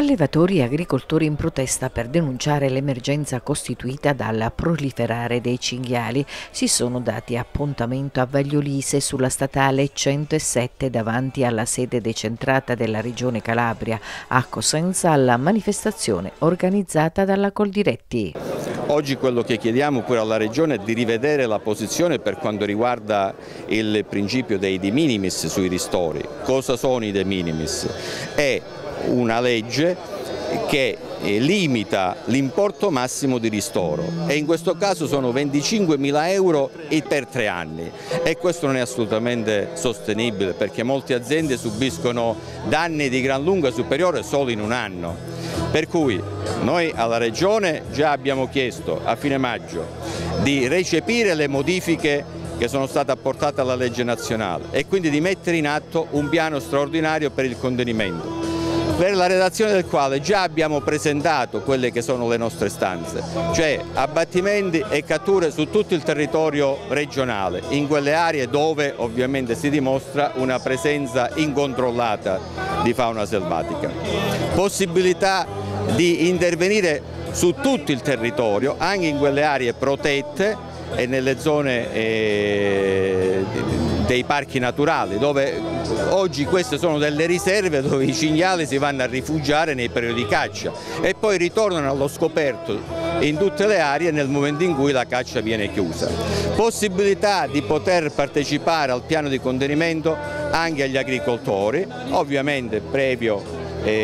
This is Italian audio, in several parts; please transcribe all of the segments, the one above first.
Allevatori e agricoltori in protesta per denunciare l'emergenza costituita dal proliferare dei cinghiali si sono dati appuntamento a Vagliolise sulla statale 107 davanti alla sede decentrata della Regione Calabria a Cosenza alla manifestazione organizzata dalla Coldiretti. Oggi quello che chiediamo pure alla Regione è di rivedere la posizione per quanto riguarda il principio dei de minimis sui ristori. Cosa sono i de minimis? È una legge che limita l'importo massimo di ristoro e in questo caso sono 25.000 euro per 3 anni e questo non è assolutamente sostenibile perché molte aziende subiscono danni di gran lunga superiore solo in un anno. Per cui noi alla Regione già abbiamo chiesto a fine maggio di recepire le modifiche che sono state apportate alla legge nazionale e quindi di mettere in atto un piano straordinario per il contenimento, per la redazione del quale già abbiamo presentato quelle che sono le nostre istanze, cioè abbattimenti e catture su tutto il territorio regionale, in quelle aree dove ovviamente si dimostra una presenza incontrollata di fauna selvatica. Possibilità di intervenire su tutto il territorio, anche in quelle aree protette e nelle zone dei parchi naturali, dove oggi queste sono delle riserve dove i cinghiali si vanno a rifugiare nei periodi di caccia e poi ritornano allo scoperto in tutte le aree nel momento in cui la caccia viene chiusa. Possibilità di poter partecipare al piano di contenimento anche agli agricoltori, ovviamente previo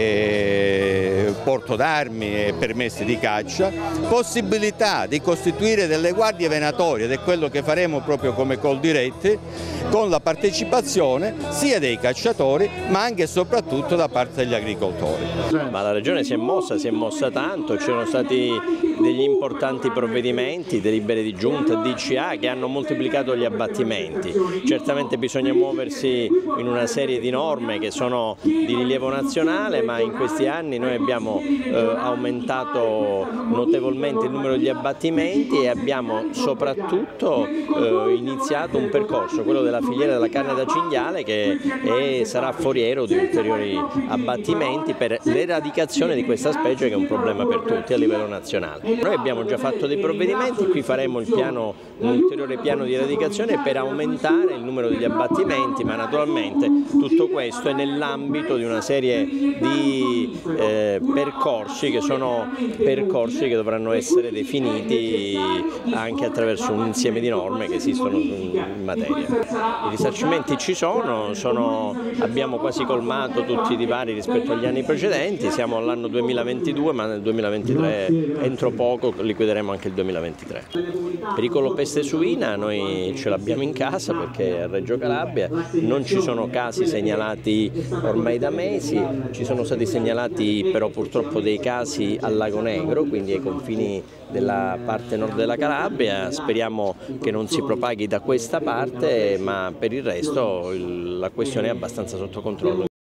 porto d'armi e permessi di caccia, possibilità di costituire delle guardie venatorie ed è quello che faremo proprio come Coldiretti con la partecipazione sia dei cacciatori ma anche e soprattutto da parte degli agricoltori. Ma la Regione si è mossa tanto, ci sono stati degli importanti provvedimenti, delibere di giunta, DCA che hanno moltiplicato gli abbattimenti. Certamente bisogna muoversi in una serie di norme che sono di rilievo nazionale, ma in questi anni noi abbiamo aumentato notevolmente il numero degli abbattimenti e abbiamo soprattutto iniziato un percorso, quello della filiera della carne da cinghiale, che sarà foriero di ulteriori abbattimenti per l'eradicazione di questa specie che è un problema per tutti a livello nazionale. Noi abbiamo già fatto dei provvedimenti, qui faremo un ulteriore piano di eradicazione per aumentare il numero degli abbattimenti, ma naturalmente tutto questo è nell'ambito di una serie di percorsi che sono percorsi che dovranno essere definiti anche attraverso un insieme di norme che esistono in materia. I risarcimenti ci sono, abbiamo quasi colmato tutti i divari rispetto agli anni precedenti, siamo all'anno 2022 ma nel 2023 entro poco liquideremo anche il 2023. Pericolo peste suina noi ce l'abbiamo in casa perché a Reggio Calabria non ci sono casi segnalati ormai da mesi, ci sono stati segnalati però purtroppo dei casi al Lago Negro, quindi ai confini della parte nord della Calabria, speriamo che non si propaghi da questa parte, ma per il resto la questione è abbastanza sotto controllo.